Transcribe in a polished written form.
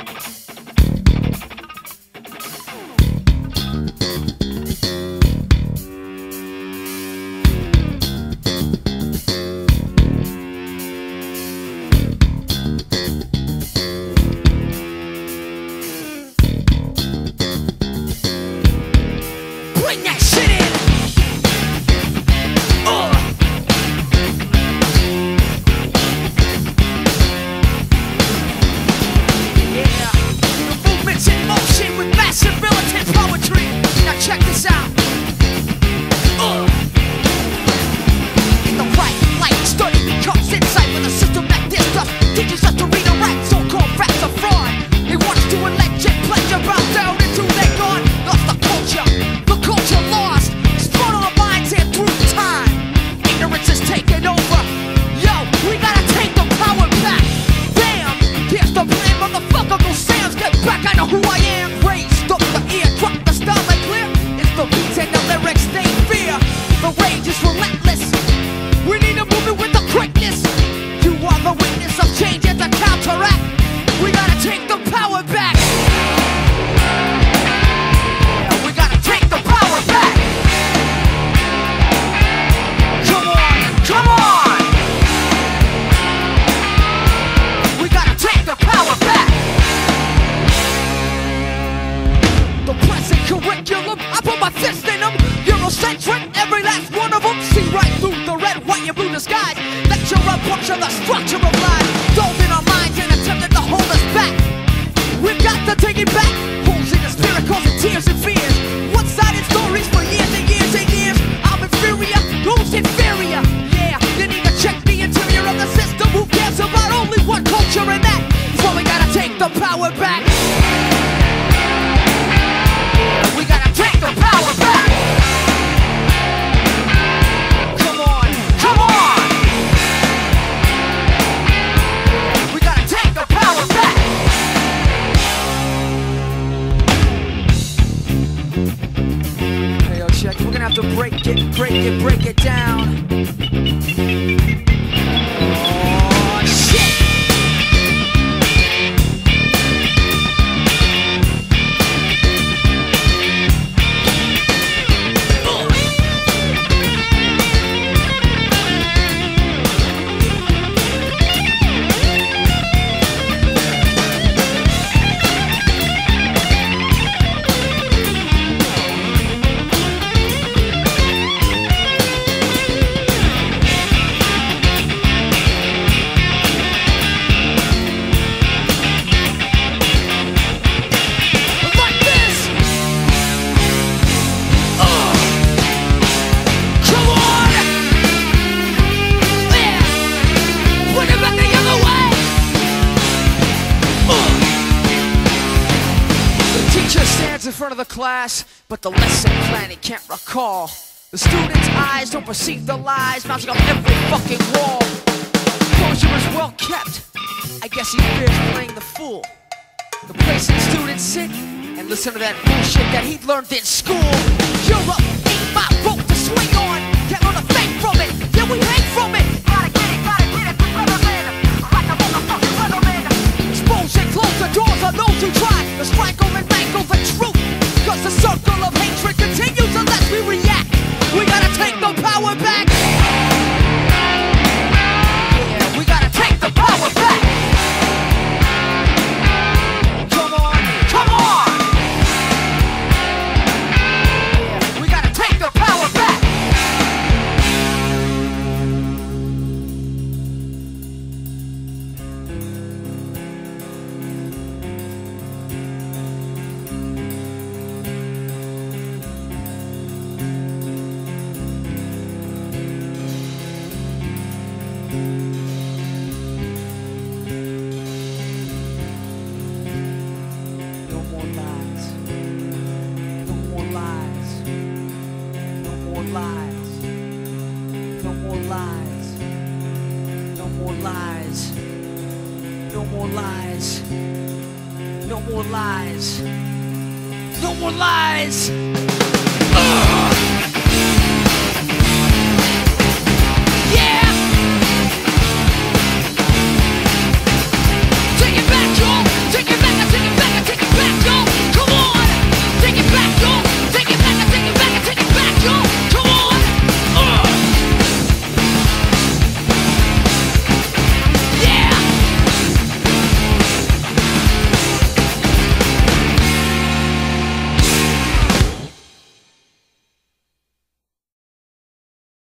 Break it down. Oh, shit! In front of the class, but the lesson plan he can't recall. The students' eyes don't perceive the lies mounting on every fucking wall. Composure is well kept. I guess he fears playing the fool. The place the students sit and listen to that bullshit that he learned in school. Europe ain't my rope to swing on. Can't learn a thing from it. Yeah, we hang from it. Gotta get it, weatherman. Like a motherfucking weatherman. Expose and close the doors on those who try to strangle and mangle the truth. Cause the circle of hatred continues unless we react. We gotta take the power back. Yeah, we gotta take the power back. Come on, come on. Yeah, we gotta take the power back. No more lies. No more lies.